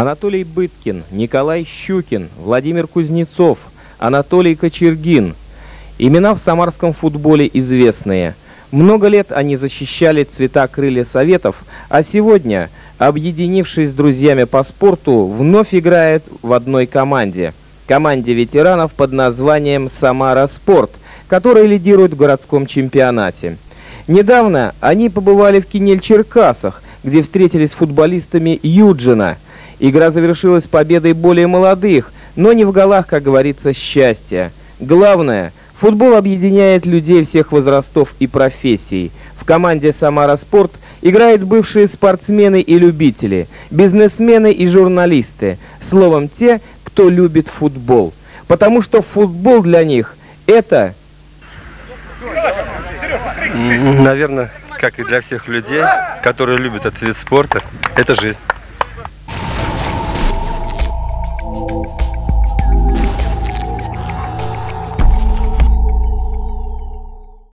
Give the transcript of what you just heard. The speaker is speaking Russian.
Анатолий Быткин, Николай Щукин, Владимир Кузнецов, Анатолий Кочергин. Имена в самарском футболе известные. Много лет они защищали цвета крылья Советов, а сегодня, объединившись с друзьями по спорту, вновь играют в одной команде. Команде ветеранов под названием «Самара Спорт», которая лидирует в городском чемпионате. Недавно они побывали в Кинель-Черкасах, где встретились с футболистами Юджина. Игра завершилась победой более молодых, но не в голах, как говорится, счастья. Главное, футбол объединяет людей всех возрастов и профессий. В команде «Самара Спорт» играют бывшие спортсмены и любители, бизнесмены и журналисты, словом, те, кто любит футбол. Потому что футбол для них – это... Наверное, как и для всех людей, которые любят этот вид спорта, это жизнь.